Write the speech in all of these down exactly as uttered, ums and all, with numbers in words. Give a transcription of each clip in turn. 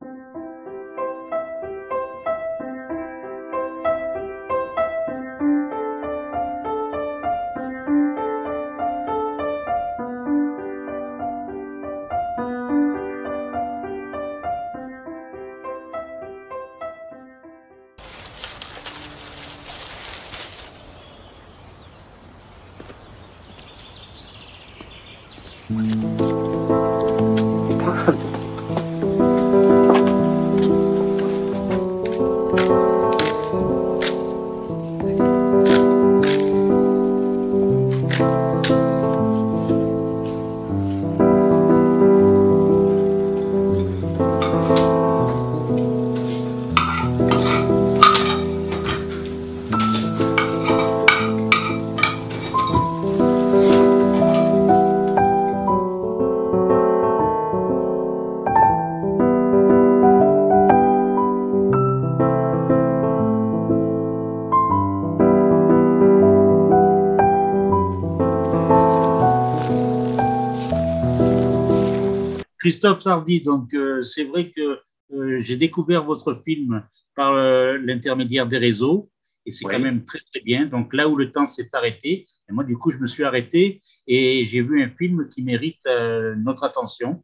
Christophe Sardy, donc euh, c'est vrai que euh, j'ai découvert votre film par euh, l'intermédiaire des réseaux et c'est quand Oui. même très très bien. Donc là où le temps s'est arrêté, et moi du coup je me suis arrêté et j'ai vu un film qui mérite euh, notre attention.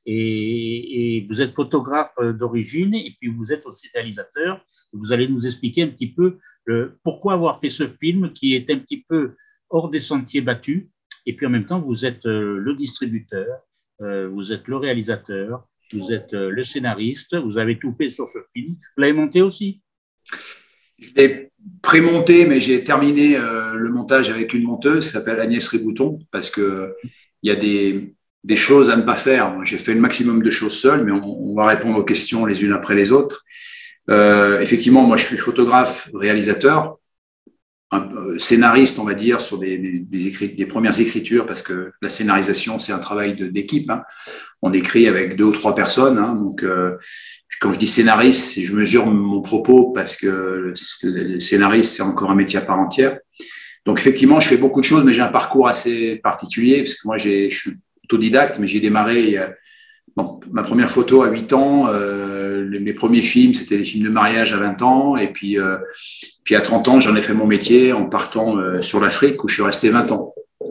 Et, et vous êtes photographe d'origine et puis vous êtes aussi réalisateur. Vous allez nous expliquer un petit peu le, pourquoi avoir fait ce film qui est un petit peu hors des sentiers battus. Et puis en même temps, vous êtes euh, le distributeur. Euh, vous êtes le réalisateur, vous êtes euh, le scénariste, vous avez tout fait sur ce film. Vous l'avez monté aussi? Je l'ai pré-monté, mais j'ai terminé euh, le montage avec une monteuse qui s'appelle Agnès Rébouton, parce que il y a des, des choses à ne pas faire. Moi, j'ai fait le maximum de choses seul, mais on, on va répondre aux questions les unes après les autres. Euh, effectivement, moi, je suis photographe, réalisateur, un, euh, scénariste, on va dire, sur des, des, des, écrit, des premières écritures, parce que la scénarisation, c'est un travail de, d'équipe. Hein. On écrit avec deux ou trois personnes, hein, donc euh, quand je dis scénariste, je mesure mon propos parce que le scénariste, c'est encore un métier à part entière. Donc, effectivement, je fais beaucoup de choses, mais j'ai un parcours assez particulier parce que moi, j'ai, je suis autodidacte, mais j'ai démarré bon, ma première photo à huit ans. Euh, mes premiers films, c'était des films de mariage à vingt ans. Et puis, euh, puis à trente ans, j'en ai fait mon métier en partant euh, sur l'Afrique où je suis resté vingt ans.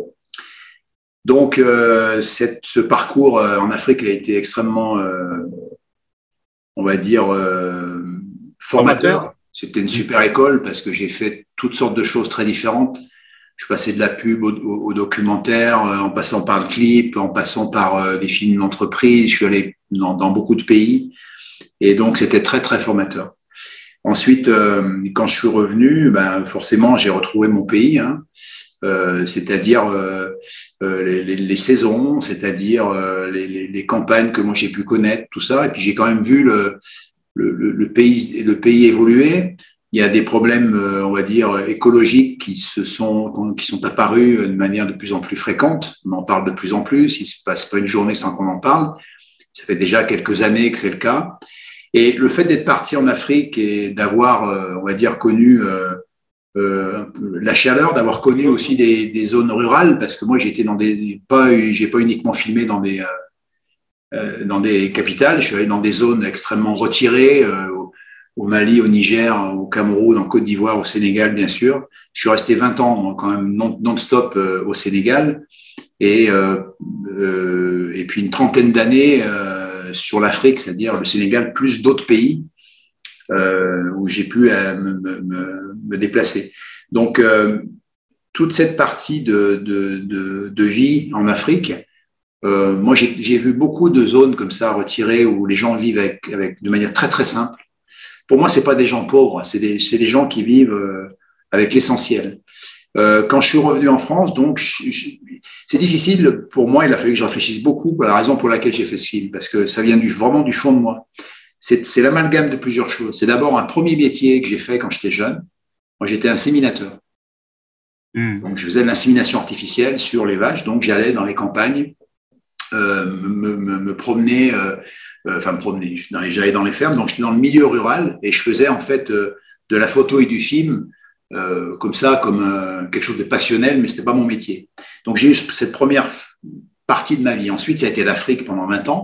Donc, euh, cette, ce parcours euh, en Afrique a été extrêmement... Euh, on va dire, euh, formateur. C'était une super école parce que j'ai fait toutes sortes de choses très différentes. Je passais de la pub au, au, au documentaire, euh, en passant par le clip, en passant par euh, les films d'entreprise. Je suis allé dans, dans beaucoup de pays et donc c'était très, très formateur. Ensuite, euh, quand je suis revenu, ben, forcément, j'ai retrouvé mon pays, hein, euh, c'est-à-dire euh, euh, les, les, les saisons, c'est-à-dire euh, les, les, les campagnes que moi j'ai pu connaître, tout ça. Et puis j'ai quand même vu le, le, le, pays, le pays évoluer. Il y a des problèmes, euh, on va dire, écologiques qui se sont, qui sont apparus de manière de plus en plus fréquente. On en parle de plus en plus. Il ne se passe pas une journée sans qu'on en parle. Ça fait déjà quelques années que c'est le cas. Et le fait d'être parti en Afrique et d'avoir, euh, on va dire, connu euh, Euh, la chaleur, d'avoir connu aussi des, des zones rurales, parce que moi j'étais dans des, pas, j'ai pas uniquement filmé dans des, euh, dans des capitales, je suis allé dans des zones extrêmement retirées, euh, au, au Mali, au Niger, au Cameroun, en Côte d'Ivoire, au Sénégal, bien sûr. Je suis resté vingt ans quand même non, non-stop euh, au Sénégal, et euh, euh, et puis une trentaine d'années euh, sur l'Afrique, c'est-à-dire le Sénégal plus d'autres pays. Euh, où j'ai pu euh, me, me, me déplacer. Donc, euh, toute cette partie de, de, de, de vie en Afrique, euh, moi, j'ai, j'ai vu beaucoup de zones comme ça retirées où les gens vivent avec, avec, de manière très, très simple. Pour moi, c'est pas des gens pauvres, c'est des, c'est des gens qui vivent euh, avec l'essentiel. Euh, quand je suis revenu en France, donc, je, je, c'est difficile pour moi, il a fallu que je réfléchisse beaucoup à la raison pour laquelle j'ai fait ce film, parce que ça vient du, vraiment du fond de moi. C'est, c'est l'amalgame de plusieurs choses. C'est d'abord un premier métier que j'ai fait quand j'étais jeune. Moi, j'étais inséminateur. Mmh. Donc, je faisais de l'insémination artificielle sur les vaches. Donc, j'allais dans les campagnes, euh, me, me, me promener, euh, euh, enfin, me promener. Dans les, j'allais dans les fermes. Donc, j'étais dans le milieu rural et je faisais, en fait, euh, de la photo et du film, euh, comme ça, comme euh, quelque chose de passionnel, mais c'était pas mon métier. Donc, j'ai eu cette première partie de ma vie. Ensuite, ça a été l'Afrique pendant vingt ans.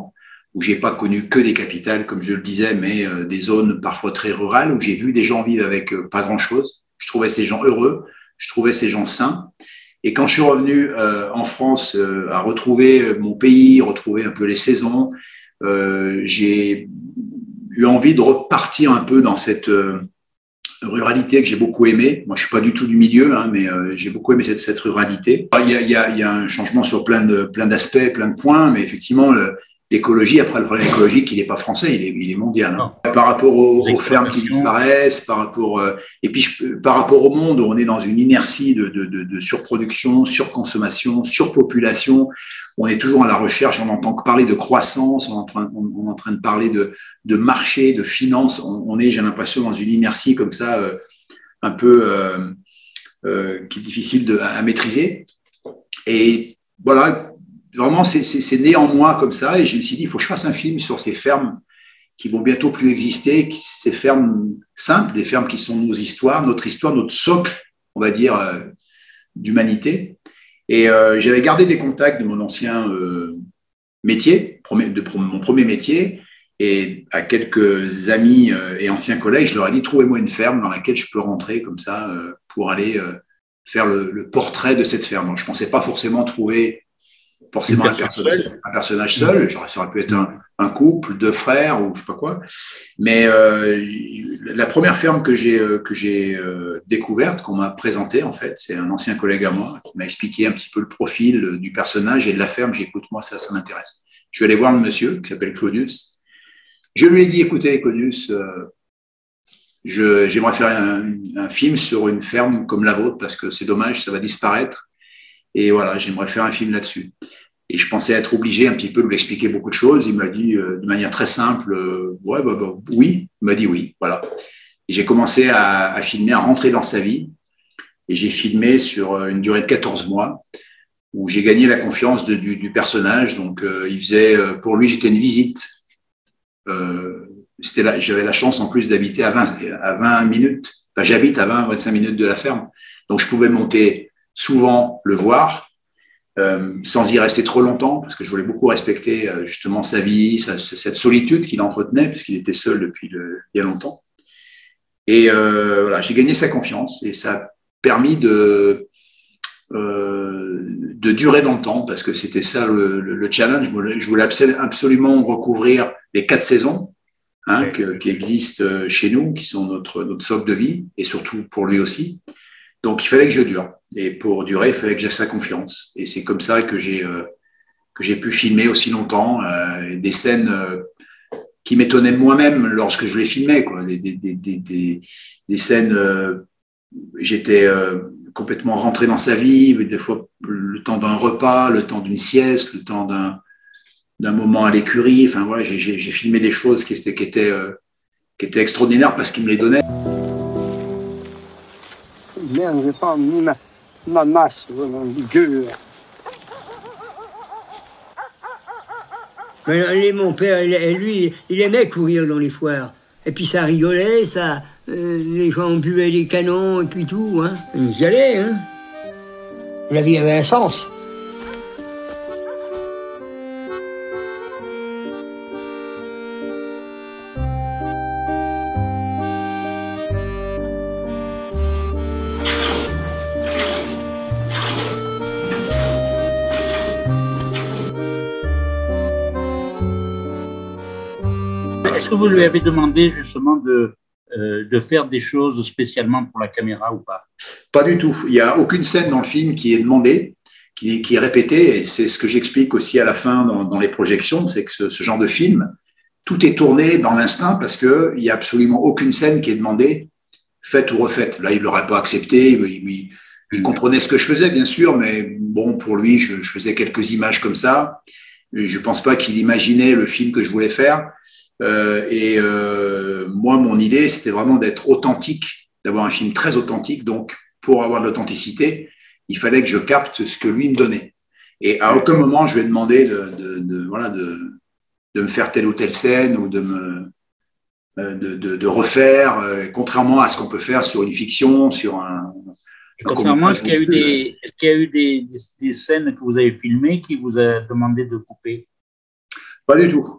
où j'ai pas connu que des capitales, comme je le disais, mais euh, des zones parfois très rurales, où j'ai vu des gens vivre avec euh, pas grand-chose. Je trouvais ces gens heureux, je trouvais ces gens sains. Et quand je suis revenu euh, en France euh, à retrouver mon pays, retrouver un peu les saisons, euh, j'ai eu envie de repartir un peu dans cette euh, ruralité que j'ai beaucoup aimée. Moi, je suis pas du tout du milieu, hein, mais euh, j'ai beaucoup aimé cette, cette ruralité. Il y, a, il, y a, il y a un changement sur plein de plein d'aspects, plein de points, mais effectivement, le, l'écologie, après le problème écologique, il n'est pas français, il est, il est mondial. Hein. Par rapport aux, aux fermes qui disparaissent, par rapport euh, et puis je, par rapport au monde où on est dans une inertie de, de, de, de surproduction, surconsommation, surpopulation. On est toujours à la recherche, on entend parler de croissance, on est en train, on, on est en train de parler de, de marché, de finance. On, on est, j'ai l'impression, dans une inertie comme ça, euh, un peu euh, euh, qui est difficile de, à, à maîtriser. Et voilà, vraiment, c'est, c'est, c'est né en moi comme ça. Et je me suis dit, il faut que je fasse un film sur ces fermes qui vont bientôt plus exister, ces fermes simples, des fermes qui sont nos histoires, notre histoire, notre socle, on va dire, euh, d'humanité. Et euh, j'avais gardé des contacts de mon ancien euh, métier, de, de mon premier métier, et à quelques amis euh, et anciens collègues, je leur ai dit, trouvez-moi une ferme dans laquelle je peux rentrer comme ça euh, pour aller euh, faire le, le portrait de cette ferme. Donc, je ne pensais pas forcément trouver forcément un personnage, un personnage seul, genre, ça aurait pu être un, un couple, deux frères ou je sais pas quoi. Mais euh, la première ferme que j'ai euh, que j'ai euh, découverte, qu'on m'a présentée en fait, c'est un ancien collègue à moi qui m'a expliqué un petit peu le profil du personnage et de la ferme. J'ai dit, écoute, moi ça, ça m'intéresse. Je vais aller voir le monsieur qui s'appelle Claudius. Je lui ai dit, écoutez, Claudius, euh, je, j'aimerais faire un, un film sur une ferme comme la vôtre parce que c'est dommage, ça va disparaître. Et voilà, j'aimerais faire un film là-dessus. Et je pensais être obligé un petit peu de lui expliquer beaucoup de choses. Il m'a dit euh, de manière très simple, euh, ouais, bah, bah, oui. Il m'a dit oui, voilà. Et j'ai commencé à, à filmer, à rentrer dans sa vie. Et j'ai filmé sur une durée de quatorze mois, où j'ai gagné la confiance de, du, du personnage. Donc, euh, il faisait, pour lui, j'étais une visite. Euh, c'était là, j'avais la chance en plus d'habiter à vingt, à vingt minutes. Enfin, j'habite à vingt, vingt-cinq minutes de la ferme. Donc, je pouvais monter souvent le voir. Euh, sans y rester trop longtemps, parce que je voulais beaucoup respecter euh, justement sa vie, sa, cette solitude qu'il entretenait, puisqu'il était seul depuis le, bien longtemps. Et euh, voilà, j'ai gagné sa confiance et ça a permis de, euh, de durer dans le temps, parce que c'était ça le, le, le challenge. Je voulais absolument recouvrir les quatre saisons hein, oui. que, qui existent chez nous, qui sont notre, notre socle de vie, et surtout pour lui aussi. Donc, il fallait que je dure. Et pour durer, il fallait que j'ai sa confiance. Et c'est comme ça que j'ai euh, que j'ai pu filmer aussi longtemps euh, des scènes euh, qui m'étonnaient moi-même lorsque je les filmais, quoi. Des, des, des, des, des scènes, euh, j'étais euh, complètement rentré dans sa vie, des fois le temps d'un repas, le temps d'une sieste, le temps d'un d'un moment à l'écurie. Enfin voilà, j'ai, j'ai, j'ai filmé des choses qui étaient qui étaient euh, qui étaient extraordinaires parce qu'il me les donnait. Merde, j'ai pas mis ma, ma masse, Dieu. Mais mon père, lui, il aimait courir dans les foires. Et puis ça rigolait, ça, euh, les gens buvaient des canons et puis tout. Hein. Ils y allaient. Hein. La vie avait un sens. Est-ce que vous lui avez demandé justement de, euh, de faire des choses spécialement pour la caméra ou pas? Pas du tout. Il n'y a aucune scène dans le film qui est demandée, qui, qui est répétée. Et c'est ce que j'explique aussi à la fin dans, dans les projections, c'est que ce, ce genre de film, tout est tourné dans l'instinct parce qu'il n'y a absolument aucune scène qui est demandée, faite ou refaite. Là, il ne l'aurait pas accepté. Il, il, il comprenait ce que je faisais, bien sûr, mais bon, pour lui, je, je faisais quelques images comme ça. Je ne pense pas qu'il imaginait le film que je voulais faire. Euh, et euh, moi, mon idée, c'était vraiment d'être authentique, d'avoir un film très authentique. Donc, pour avoir de l'authenticité, il fallait que je capte ce que lui me donnait. Et à aucun moment, je lui ai demandé de, de, de, voilà, de, de me faire telle ou telle scène ou de me de, de, de refaire, euh, contrairement à ce qu'on peut faire sur une fiction, sur un. Et contrairement, est-ce qu'il y a eu, des, est-ce qu'il y a eu des, des, des scènes que vous avez filmées qui vous a demandé de couper? Pas du tout.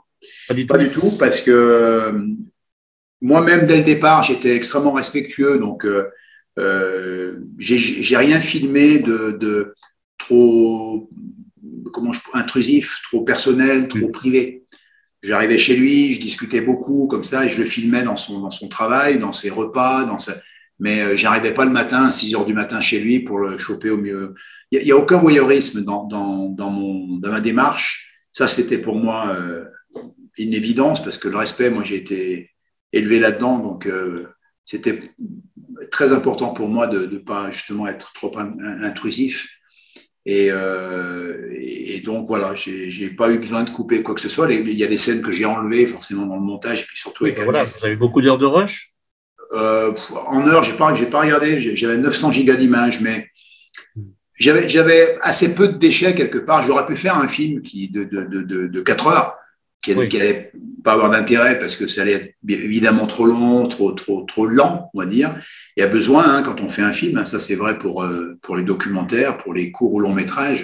Pas du tout. Pas du tout, parce que euh, moi-même, dès le départ, j'étais extrêmement respectueux, donc euh, euh, j'ai j'ai rien filmé de, de trop comment je, intrusif, trop personnel, trop privé. J'arrivais chez lui, je discutais beaucoup comme ça, et je le filmais dans son, dans son travail, dans ses repas, dans sa... mais euh, j'arrivais pas le matin, à six heures du matin chez lui pour le choper au mieux. Il n'y a, a aucun voyeurisme dans, dans, dans, mon, dans ma démarche. Ça, c'était pour moi euh, une évidence, parce que le respect, moi, j'ai été élevé là-dedans, donc euh, c'était très important pour moi de ne pas justement être trop intrusif. Et, euh, et donc voilà, j'ai pas eu besoin de couper quoi que ce soit. Il y a des scènes que j'ai enlevées forcément dans le montage, et puis surtout avec voilà, vous avez beaucoup d'heures de rush. Euh, en heures, j'ai pas, j'ai pas regardé. J'avais neuf cents gigas d'images, mais j'avais, j'avais assez peu de déchets quelque part. J'aurais pu faire un film qui de de de, de quatre heures, qui n'allait oui. pas avoir d'intérêt parce que ça allait être évidemment trop long, trop trop trop lent, on va dire. Il y a besoin, hein, quand on fait un film, hein, ça c'est vrai pour euh, pour les documentaires, pour les courts ou longs métrages.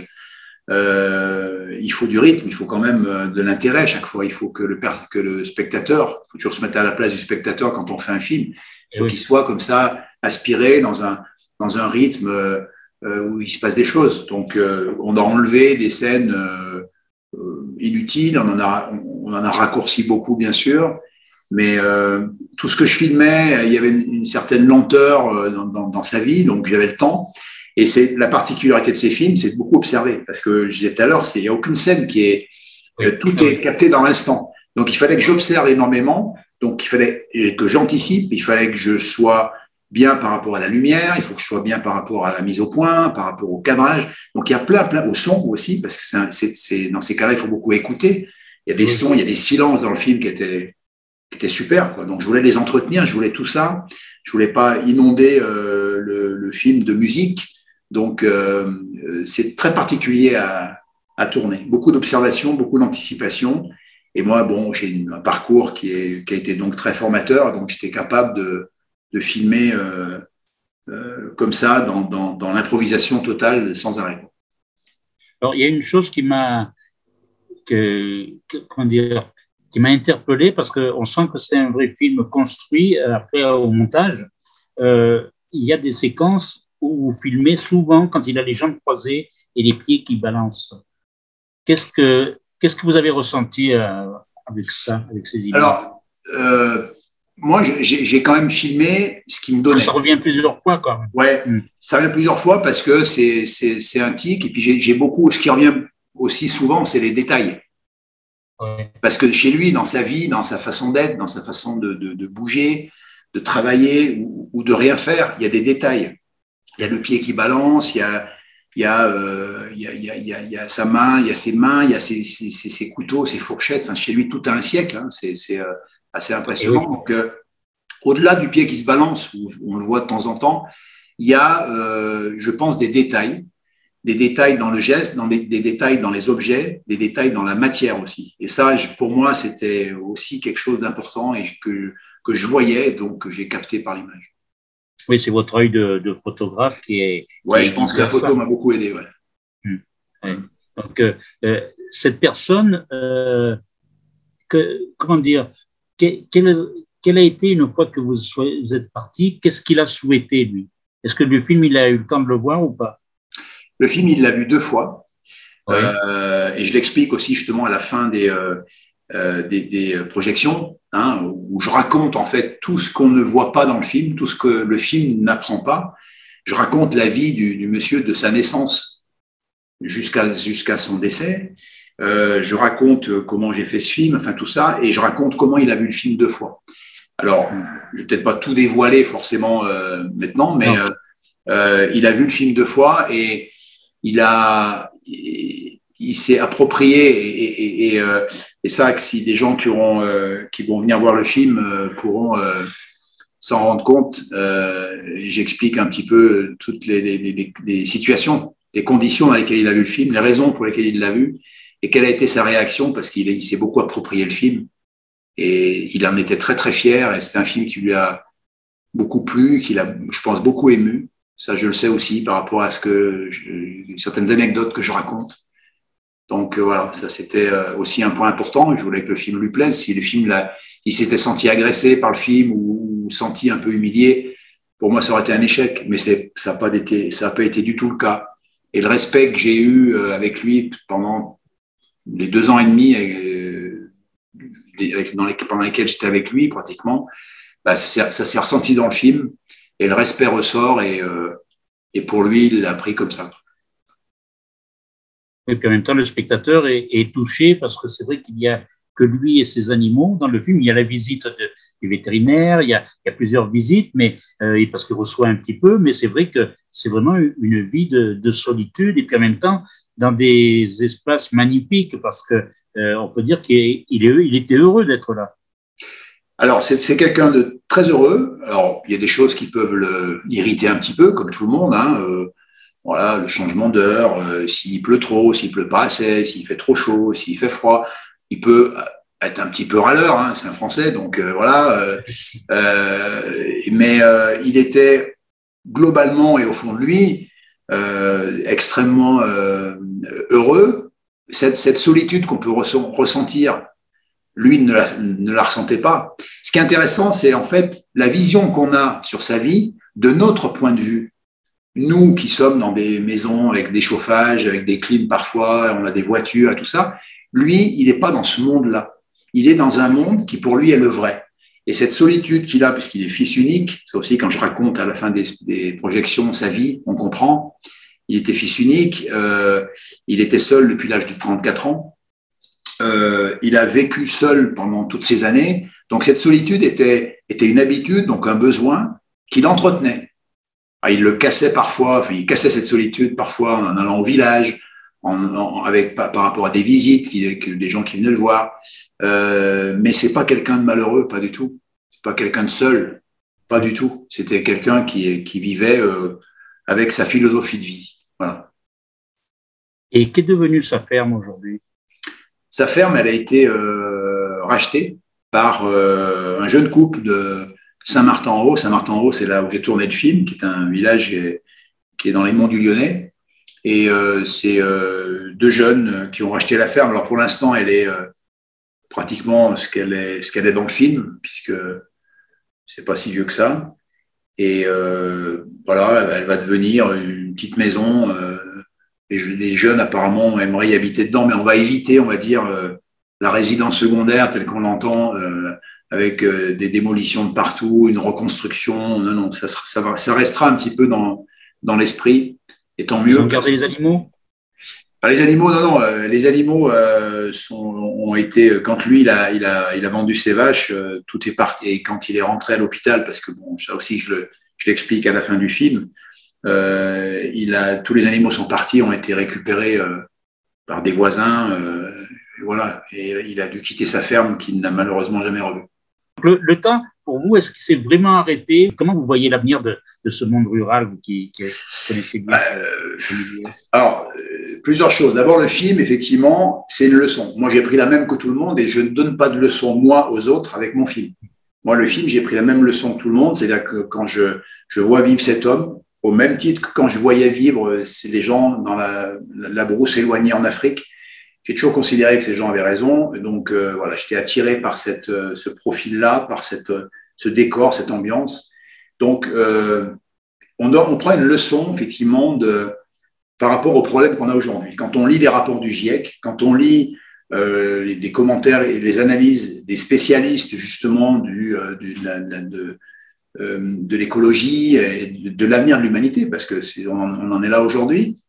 Euh, il faut du rythme, il faut quand même euh, de l'intérêt à chaque fois. Il faut que le que le spectateur, il faut toujours se mettre à la place du spectateur quand on fait un film. Il faut oui. qu'il soit comme ça, aspiré dans un dans un rythme euh, où il se passe des choses. Donc, euh, on a enlevé des scènes euh, inutiles, on en a on en a raccourci beaucoup bien sûr. Mais euh, tout ce que je filmais, il y avait une, une certaine lenteur dans, dans, dans sa vie, donc j'avais le temps. Et c'est la particularité de ces films, c'est de beaucoup observer, parce que je disais tout à l'heure, il n'y a aucune scène qui est, oui. tout est capté dans l'instant. Donc il fallait que j'observe énormément, donc il fallait que j'anticipe, il fallait que je sois bien par rapport à la lumière, il faut que je sois bien par rapport à la mise au point, par rapport au cadrage. Donc il y a plein, plein au son aussi, parce que c'est, c'est, c'est dans ces cas-là, il faut beaucoup écouter. Il y a des oui. sons, il y a des silences dans le film qui étaient qui était super, quoi. Donc je voulais les entretenir, je voulais tout ça, je voulais pas inonder euh, le, le film de musique, donc euh, c'est très particulier à, à tourner, beaucoup d'observation, beaucoup d'anticipation, et moi bon j'ai un parcours qui est qui a été donc très formateur, donc j'étais capable de de filmer euh, euh, comme ça dans dans, dans l'improvisation totale sans arrêt. Alors il y a une chose qui m'a que, que comment dire qui m'a interpellé parce qu'on sent que c'est un vrai film construit après au montage. Euh, il y a des séquences où vous filmez souvent quand il a les jambes croisées et les pieds qui balancent. Qu'est-ce que, qu'est-ce que vous avez ressenti euh, avec ça, avec ces images? Alors, euh, moi, j'ai, j'ai quand même filmé ce qui me donnait. Ça revient plusieurs fois quand même. Ouais, mm. ça revient plusieurs fois parce que c'est, c'est, c'est un tic. Et puis j'ai, j'ai beaucoup, ce qui revient aussi souvent, c'est les détails. Ouais. Parce que chez lui, dans sa vie, dans sa façon d'être, dans sa façon de, de, de bouger, de travailler ou, ou de rien faire, il y a des détails. Il y a le pied qui balance, il y a, il y a, euh, il y a, il y a, il y a, il y a sa main, il y a ses mains, il y a ses, ses, ses, ses couteaux, ses fourchettes. Enfin, chez lui, tout a un siècle. Hein. C'est, c'est euh, assez impressionnant. Oui. Donc, euh, au-delà du pied qui se balance, où on le voit de temps en temps, il y a, euh, je pense, des détails. Des détails dans le geste, dans des, des détails dans les objets, des détails dans la matière aussi. Et ça, je, pour moi, c'était aussi quelque chose d'important et que, que je voyais, donc que j'ai capté par l'image. Oui, c'est votre œil de, de photographe qui est… Oui, je pense que la photo m'a beaucoup aidé. Ouais. Hum, ouais. Donc, euh, euh, cette personne, euh, que, comment dire, que, quelle, quelle a été, une fois que vous, soyez, vous êtes parti, qu'est-ce qu'il a souhaité, lui? Est-ce que le film, il a eu le temps de le voir ou pas? Le film, il l'a vu deux fois. Oui. Euh, et je l'explique aussi justement à la fin des, euh, des, des projections, hein, où je raconte en fait tout ce qu'on ne voit pas dans le film, tout ce que le film n'apprend pas. Je raconte la vie du, du monsieur de sa naissance jusqu'à jusqu'à son décès. Euh, je raconte comment j'ai fait ce film, enfin tout ça, et je raconte comment il a vu le film deux fois. Alors, je vais peut-être pas tout dévoiler forcément euh, maintenant, mais euh, euh, il a vu le film deux fois et il a, il, il s'est approprié et, et, et, euh, et ça, que si des gens qui auront, euh, qui vont venir voir le film euh, pourront euh, s'en rendre compte, euh, j'explique un petit peu toutes les, les, les, les situations, les conditions dans lesquelles il a vu le film, les raisons pour lesquelles il l'a vu et quelle a été sa réaction parce qu'il il s'est beaucoup approprié le film et il en était très très fier et c'est un film qui lui a beaucoup plu, qu'il a, je pense, beaucoup ému. Ça, je le sais aussi par rapport à ce que je, certaines anecdotes que je raconte. Donc euh, voilà, ça c'était euh, aussi un point important. Je voulais que le film lui plaise. Si le film, là, il s'était senti agressé par le film ou, ou senti un peu humilié, pour moi, ça aurait été un échec. Mais c'est, ça n'a pas été, ça n'a pas été du tout le cas. Et le respect que j'ai eu euh, avec lui pendant les deux ans et demi, euh, les, dans les, pendant lesquels j'étais avec lui pratiquement, bah, ça, ça s'est ressenti dans le film. Et le respect ressort et, euh, et pour lui, il l'a pris comme ça. Et puis en même temps, le spectateur est, est touché parce que c'est vrai qu'il y a que lui et ses animaux dans le film. Il y a la visite de, du vétérinaire, il y a, il y a plusieurs visites, mais euh, parce qu'il reçoit un petit peu, mais c'est vrai que c'est vraiment une vie de, de solitude et puis en même temps dans des espaces magnifiques parce que euh, on peut dire qu'il est, il est, il était heureux d'être là. Alors, c'est, c'est quelqu'un de très heureux. Alors, il y a des choses qui peuvent le, l'irriter un petit peu, comme tout le monde, hein. Euh, voilà, le changement d'heure, euh, s'il pleut trop, s'il pleut pas assez, s'il fait trop chaud, s'il fait froid, il peut être un petit peu râleur, hein, c'est un Français, donc euh, voilà. Euh, euh, mais euh, il était globalement et au fond de lui euh, extrêmement euh, heureux. Cette, cette solitude qu'on peut ressent, ressentir, lui ne la, ne la ressentait pas. Ce qui est intéressant, c'est en fait la vision qu'on a sur sa vie de notre point de vue. Nous qui sommes dans des maisons avec des chauffages, avec des clims parfois, on a des voitures et tout ça, lui, il n'est pas dans ce monde-là. Il est dans un monde qui pour lui est le vrai. Et cette solitude qu'il a, puisqu'il est fils unique, ça aussi quand je raconte à la fin des, des projections sa vie, on comprend, il était fils unique, euh, il était seul depuis l'âge de trente-quatre ans. Euh, il a vécu seul pendant toutes ces années. Donc, cette solitude était, était une habitude, donc un besoin qu'il entretenait. Ah, il le cassait parfois, enfin, il cassait cette solitude parfois en allant au village, en, en, avec, par, par rapport à des visites, qui, que, des gens qui venaient le voir. Euh, mais c'est pas quelqu'un de malheureux, pas du tout. C'est pas quelqu'un de seul, pas du tout. C'était quelqu'un qui, qui vivait euh, avec sa philosophie de vie. Voilà. Et qu'est devenue sa ferme aujourd'hui? Sa ferme, elle a été euh, rachetée par euh, un jeune couple de Saint-Martin-en-Haut. Saint-Martin-en-Haut, c'est là où j'ai tourné le film, qui est un village qui est dans les monts du Lyonnais. Et euh, c'est euh, deux jeunes qui ont racheté la ferme. Alors pour l'instant, elle est euh, pratiquement ce qu'elle est, ce qu'elle est dans le film, puisque c'est pas si vieux que ça. Et euh, voilà, elle va devenir une petite maison. Euh, Les, les jeunes, apparemment, aimeraient y habiter dedans, mais on va éviter, on va dire, euh, la résidence secondaire telle qu'on l'entend, euh, avec euh, des démolitions de partout, une reconstruction. Non, non, ça, ça, va, ça restera un petit peu dans, dans l'esprit, et tant mieux. Ils ont gardé les animaux? Enfin, les animaux, non, non, euh, les animaux euh, sont, ont été, quand lui, il a, il a, il a vendu ses vaches, euh, tout est parti, et quand il est rentré à l'hôpital, parce que bon, ça aussi, je, le, je l'explique à la fin du film, Euh, il a, tous les animaux sont partis, ont été récupérés euh, par des voisins. Euh, et voilà, et il a dû quitter sa ferme qu'il n'a malheureusement jamais revue. Le, le temps, pour vous, est-ce qu'il s'est vraiment arrêté? Comment vous voyez l'avenir de, de ce monde rural, vous qui, qui connaissez bien euh, ce milieu? Alors, euh, plusieurs choses. D'abord, le film, effectivement, c'est une leçon. Moi, j'ai pris la même que tout le monde et je ne donne pas de leçon, moi, aux autres avec mon film. Moi, le film, j'ai pris la même leçon que tout le monde. C'est-à-dire que quand je, je vois vivre cet homme, au même titre que quand je voyais vivre les gens dans la, la brousse éloignée en Afrique, j'ai toujours considéré que ces gens avaient raison. Donc euh, voilà, j'étais attiré par cette, ce profil-là, par cette, ce décor, cette ambiance. Donc euh, on, doit, on prend une leçon effectivement de, par rapport aux problèmes qu'on a aujourd'hui. Quand on lit les rapports du GIEC, quand on lit euh, les, les commentaires et les analyses des spécialistes justement du, euh, du, de, la, de de l'écologie et de l'avenir de l'humanité, parce que c'est, on, on en est là aujourd'hui,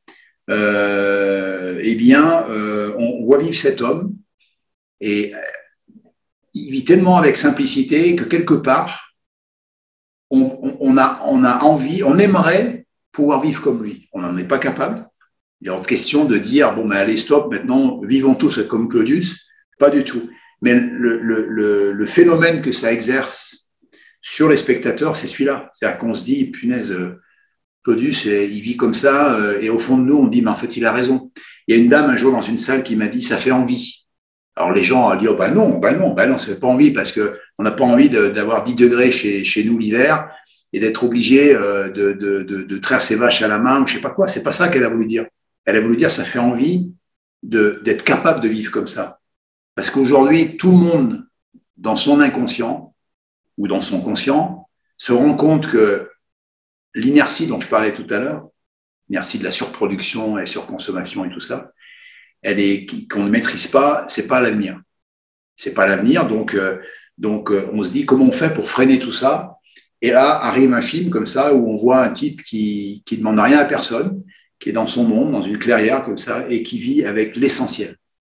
euh, eh bien, euh, on voit vivre cet homme et il vit tellement avec simplicité que quelque part, on, on, on, a, on a envie, on aimerait pouvoir vivre comme lui. On n'en est pas capable. Il est hors de question de dire, bon, ben allez, stop, maintenant, vivons tous comme Claudius. Pas du tout. Mais le, le, le, le phénomène que ça exerce sur les spectateurs, c'est celui-là. C'est-à-dire qu'on se dit, punaise, Claudius, il vit comme ça, et au fond de nous, on dit, mais en fait, il a raison. Il y a une dame un jour dans une salle qui m'a dit, ça fait envie. Alors les gens ont dit, oh ben non, ben non, ben non, ça fait pas envie, parce qu'on n'a pas envie de, d'avoir dix degrés chez, chez nous l'hiver, et d'être obligé de, de, de, de traire ses vaches à la main, ou je sais pas quoi. C'est pas ça qu'elle a voulu dire. Elle a voulu dire, ça fait envie de, d'être capable de vivre comme ça. Parce qu'aujourd'hui, tout le monde, dans son inconscient ou dans son conscient, se rend compte que l'inertie dont je parlais tout à l'heure, l'inertie de la surproduction et surconsommation et tout ça, elle est qu'on ne maîtrise pas, c'est pas l'avenir. C'est pas l'avenir, donc euh, donc euh, on se dit comment on fait pour freiner tout ça. Et là arrive un film comme ça où on voit un type qui qui demande rien à personne, qui est dans son monde, dans une clairière comme ça, et qui vit avec l'essentiel.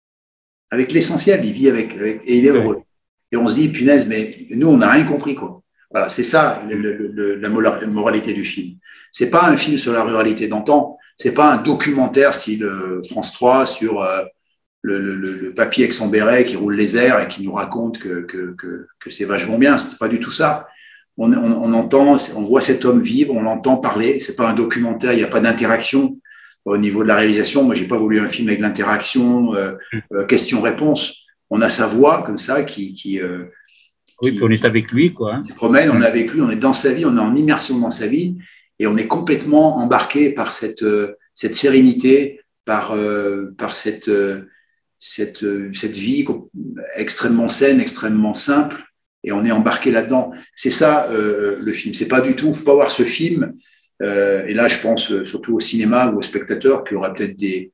Avec l'essentiel, il vit avec, avec et il est heureux. Et on se dit punaise, mais nous on n'a rien compris quoi. Voilà, c'est ça le, le, le, la moralité du film. C'est pas un film sur la ruralité d'antan. C'est pas un documentaire style euh, France trois sur euh, le, le, le papy avec son béret qui roule les airs et qui nous raconte que, que, que, que ces vaches vont bien. C'est pas du tout ça. On, on, on entend, on voit cet homme vivre, on l'entend parler. C'est pas un documentaire, il n'y a pas d'interaction au niveau de la réalisation. Moi, j'ai pas voulu un film avec l'interaction, euh, euh, question-réponse. On a sa voix comme ça qui, qui, euh, oui, puis on est avec lui, quoi. Il se promène, on est avec lui, on est dans sa vie, on est en immersion dans sa vie. Et on est complètement embarqué par cette, cette sérénité, par, euh, par cette, euh, cette, euh, cette vie extrêmement saine, extrêmement simple, et on est embarqué là-dedans. C'est ça euh, le film. C'est pas du tout, faut pas voir ce film. Euh, et là, je pense surtout au cinéma ou aux spectateurs qui auraient peut-être des,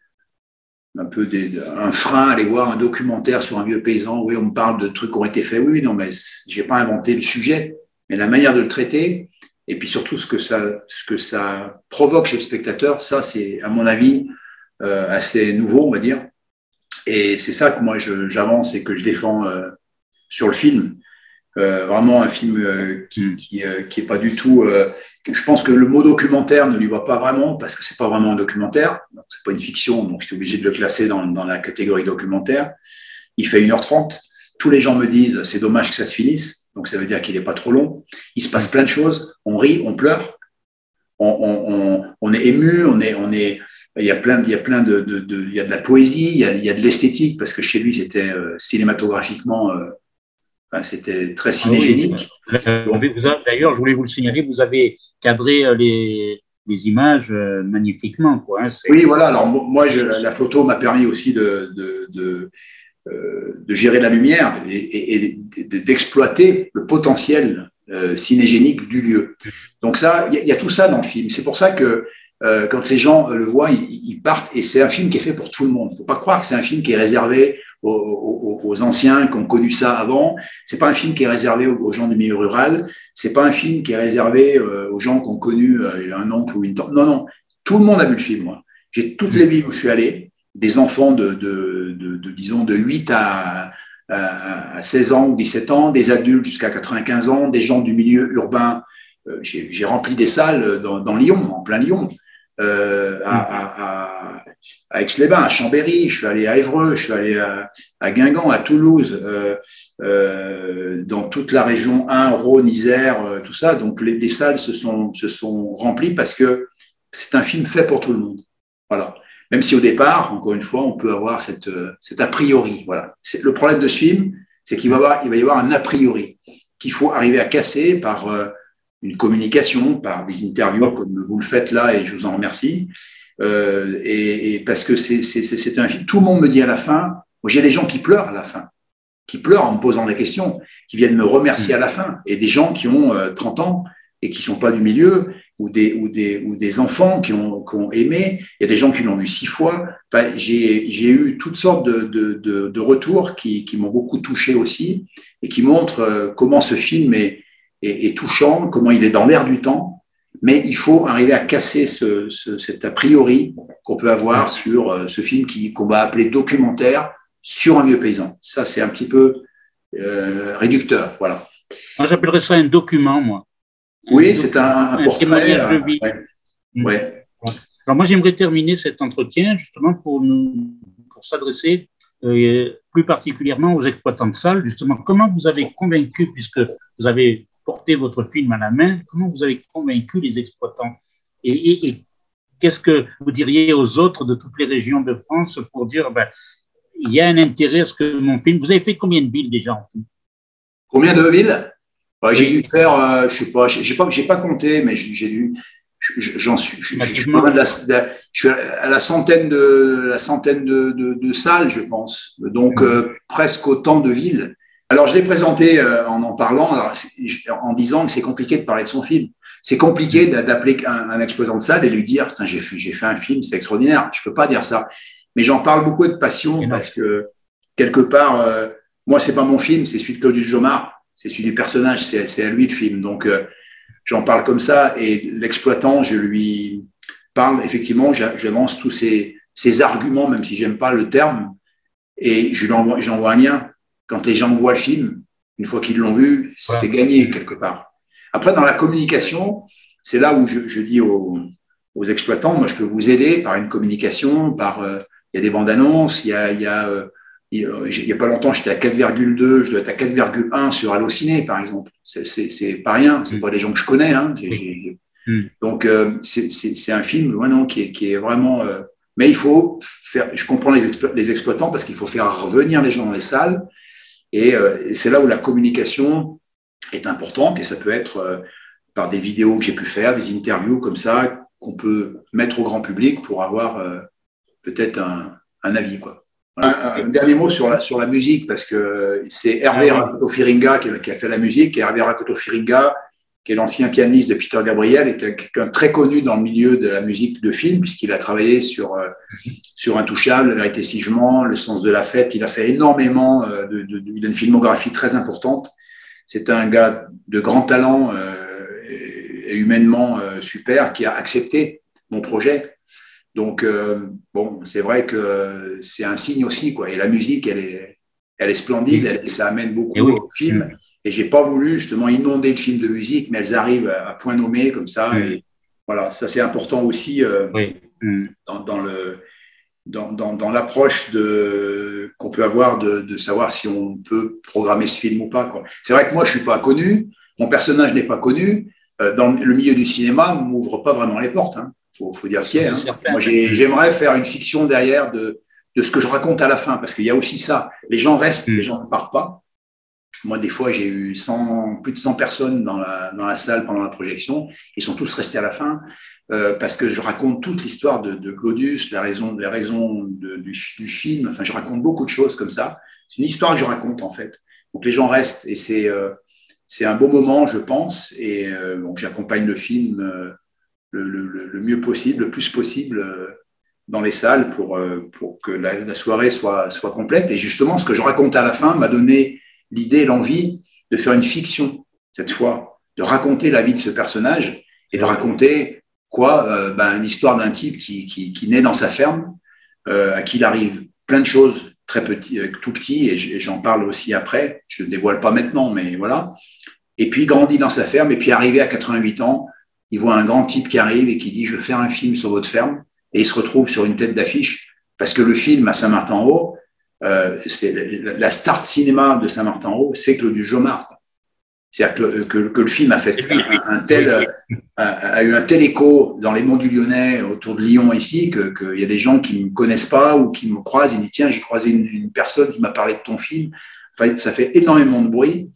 un peu des, un frein à aller voir un documentaire sur un vieux paysan. Oui, on me parle de trucs qui ont été faits. Oui, non, mais j'ai pas inventé le sujet, mais la manière de le traiter. Et puis surtout, ce que ça, ce que ça provoque chez le spectateur, ça, c'est, à mon avis, euh, assez nouveau, on va dire. Et c'est ça que moi, je, j'avance et que je défends euh, sur le film. Euh, vraiment un film euh, qui, qui, euh, qui est pas du tout... Euh, je pense que le mot documentaire ne lui va pas vraiment, parce que c'est pas vraiment un documentaire. Donc, c'est pas une fiction, donc j'étais obligé de le classer dans, dans la catégorie documentaire. Il fait une heure trente. Tous les gens me disent, c'est dommage que ça se finisse. Donc, ça veut dire qu'il n'est pas trop long. Il se passe plein de choses. On rit, on pleure. On, on, on, on est ému. On est, on est, il y a plein, il y a plein de, de, de, il y a de la poésie, il y a, il y a de l'esthétique, parce que chez lui, c'était euh, cinématographiquement, euh, enfin, c'était très cinégénique. Ah oui. D'ailleurs, je voulais vous le signaler, vous avez cadré les, les images euh, magnifiquement, quoi. Hein, oui, voilà. Alors, moi, je, la photo m'a permis aussi de, de, de de gérer la lumière et, et, et d'exploiter le potentiel euh, cinégénique du lieu. Donc ça, il y, y a tout ça dans le film. C'est pour ça que euh, quand les gens le voient, ils, ils partent. Et c'est un film qui est fait pour tout le monde. Il ne faut pas croire que c'est un film qui est réservé aux, aux, aux anciens qui ont connu ça avant. C'est pas un film qui est réservé aux, aux gens du milieu rural. C'est pas un film qui est réservé euh, aux gens qui ont connu euh, un oncle ou une tante. Non, non. Tout le monde a vu le film. Moi, j'ai toutes les villes où je suis allé. Des enfants de, de, de, de, disons, de huit à, à seize ans ou dix-sept ans, des adultes jusqu'à quatre-vingt-quinze ans, des gens du milieu urbain. Euh, j'ai, j'ai rempli des salles dans, dans Lyon, en plein Lyon, euh, à, à, à Aix-les-Bains, à Chambéry, je suis allé à Évreux, je suis allé à, à Guingamp, à Toulouse, euh, euh, dans toute la région un, Rhône, Isère, euh, tout ça. Donc, les, les salles se sont, se sont remplies parce que c'est un film fait pour tout le monde. Voilà. Même si au départ, encore une fois, on peut avoir cette, cet a priori. Voilà. C'est, le problème de ce film, c'est qu'il va y avoir, il va y avoir un a priori qu'il faut arriver à casser par euh, une communication, par des interviews comme vous le faites là, et je vous en remercie. Euh, et, et parce que c'est, c'est, c'est un film. Tout le monde me dit à la fin, moi j'ai des gens qui pleurent à la fin, qui pleurent en me posant des questions, qui viennent me remercier à la fin, et des gens qui ont euh, trente ans et qui sont pas du milieu. Ou des, ou, des, ou des enfants qui ont, qui ont aimé, il y a des gens qui l'ont vu six fois. Enfin, j'ai, j'ai eu toutes sortes de, de, de, de retours qui, qui m'ont beaucoup touché aussi et qui montrent comment ce film est, est, est touchant, comment il est dans l'air du temps. Mais il faut arriver à casser ce, ce, cet a priori qu'on peut avoir sur ce film qui, qu'on va appeler documentaire sur un vieux paysan. Ça, c'est un petit peu euh, réducteur. Voilà. Moi, j'appellerais ça un document, moi. Oui, c'est un, un, un portrait. Euh, de vie. Ouais. Ouais. Alors moi, j'aimerais terminer cet entretien justement pour nous, pour s'adresser euh, plus particulièrement aux exploitants de salles. Justement, comment vous avez convaincu, puisque vous avez porté votre film à la main, comment vous avez convaincu les exploitants et, et, et qu'est-ce que vous diriez aux autres de toutes les régions de France pour dire, ben, il y a un intérêt à ce que mon film. Vous avez fait combien de villes déjà en tout? Combien de villes? Bah, j'ai dû faire, euh, je sais pas, j'ai pas, j'ai pas compté, mais j'ai dû, j'en suis, je, je, suis pas de la, de, je suis à la centaine de, la centaine de, de, de salles, je pense. Donc, euh, presque autant de villes. Alors, je l'ai présenté euh, en en parlant, alors, en disant que c'est compliqué de parler de son film. C'est compliqué d'appeler un, un exposant de salle et lui dire, putain, j'ai fait, j'ai fait un film, c'est extraordinaire. Je peux pas dire ça. Mais j'en parle beaucoup avec passion parce que, quelque part, euh, moi, c'est pas mon film, c'est celui de Claudius Jomard. C'est celui du personnage, c'est, c'est à lui le film. Donc, euh, j'en parle comme ça. Et l'exploitant, je lui parle, effectivement, j'avance tous ces, ces arguments, même si j'aime pas le terme, et je lui envoie, j'envoie un lien. Quand les gens voient le film, une fois qu'ils l'ont vu, c'est voilà. Gagné quelque part. Après, dans la communication, c'est là où je, je dis aux, aux exploitants, moi, je peux vous aider par une communication, par, euh, il y a des bandes annonces, il y a, il y a, euh, il y a pas longtemps, j'étais à quatre virgule deux, je dois être à quatre virgule un sur Allociné, par exemple. C'est, c'est, c'est pas rien, c'est mmh. pas des gens que je connais, hein. J'ai, j'ai... Mmh. Donc, euh, c'est, c'est, c'est un film, ouais, non, qui est, qui est vraiment, euh... mais il faut faire, je comprends les, explo- les exploitants parce qu'il faut faire revenir les gens dans les salles. Et, euh, et c'est là où la communication est importante et ça peut être euh, par des vidéos que j'ai pu faire, des interviews comme ça qu'on peut mettre au grand public pour avoir euh, peut-être un, un avis, quoi. Un, un dernier mot sur la, sur la musique parce que c'est Hervé Rakoto-Firinga qui, qui a fait la musique et Hervé Rakoto-Firinga, qui est l'ancien pianiste de Peter Gabriel, était quelqu'un très connu dans le milieu de la musique de film puisqu'il a travaillé sur euh, sur Intouchable, La Vérité si je mens, Le Sens de la Fête. Il a fait énormément euh, de, de, de, il a une filmographie très importante. C'est un gars de grand talent euh, et, et humainement euh, super qui a accepté mon projet. Donc euh, bon, c'est vrai que c'est un signe aussi, quoi. Et la musique, elle est elle est splendide, elle, ça amène beaucoup oui. au film. Et j'ai pas voulu justement inonder le film de musique, mais elles arrivent à point nommé comme ça. Mmh. Et voilà, ça c'est important aussi euh, oui. mmh. dans, dans le dans, dans, dans l'approche de qu'on peut avoir de, de savoir si on peut programmer ce film ou pas, quoi. C'est vrai que moi je suis pas connu, mon personnage n'est pas connu. Euh, dans le milieu du cinéma, on m'ouvre pas vraiment les portes. Hein. Faut, faut dire ce qu'il y a. Hein. Moi j'ai, j'aimerais faire une fiction derrière de de ce que je raconte à la fin, parce qu'il y a aussi ça. Les gens restent, mmh. les gens ne partent pas. Moi, des fois, j'ai eu cent, plus de cent personnes dans la, dans la salle pendant la projection. Ils sont tous restés à la fin euh, parce que je raconte toute l'histoire de, de Claudius, la raison, les raisons de, du, du film. Enfin, je raconte beaucoup de choses comme ça. C'est une histoire que je raconte, en fait. Donc, les gens restent et c'est, euh, c'est un beau moment, je pense. Et euh, donc, j'accompagne le film euh, le, le, le mieux possible, le plus possible euh, dans les salles pour, euh, pour que la, la soirée soit, soit complète. Et justement, ce que je raconte à la fin m'a donné l'idée, l'envie de faire une fiction, cette fois, de raconter la vie de ce personnage et de raconter quoi euh, ben, l'histoire d'un type qui, qui, qui naît dans sa ferme, euh, à qui il arrive plein de choses très petit, euh, tout petit, et j'en parle aussi après, je ne dévoile pas maintenant, mais voilà. Et puis il grandit dans sa ferme, et puis arrivé à quatre-vingt-huit ans, il voit un grand type qui arrive et qui dit « je veux faire un film sur votre ferme », et il se retrouve sur une tête d'affiche, parce que le film à Saint-Martin-en-Haut, Euh, c'est la star de cinéma de Saint-Martin-en-Haut, c'est Claudius Jomard. C'est-à-dire que, que, que le film a fait un, un tel, a, a eu un tel écho dans les monts du Lyonnais, autour de Lyon ici, que qu'il y a des gens qui ne me connaissent pas ou qui me croisent et disent tiens, j'ai croisé une, une personne qui m'a parlé de ton film. Enfin, ça fait énormément de bruit.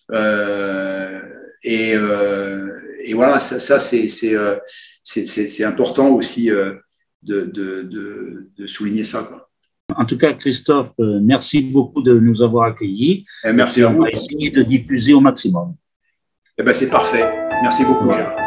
Euh, et, euh, et voilà, ça, ça c'est, c'est, c'est, c'est, c'est important aussi euh, de, de, de, de souligner ça, quoi. En tout cas, Christophe, merci beaucoup de nous avoir accueillis. Et merci à vous. On va essayer de diffuser au maximum. Eh ben, c'est parfait. Merci beaucoup, Gérard.